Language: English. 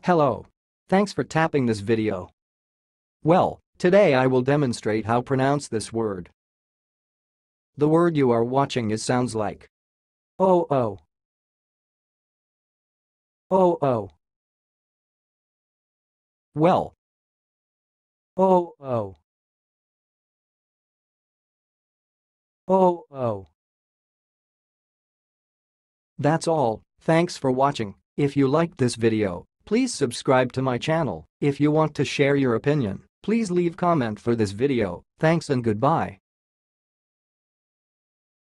Hello. Thanks for tapping this video. Well, today I will demonstrate how to pronounce this word. The word you are watching sounds like oh oh. Oh oh. Well. Oh oh. Oh oh. That's all. Thanks for watching. If you liked this video, please subscribe to my channel. If you want to share your opinion, please leave comment for this video. Thanks and goodbye.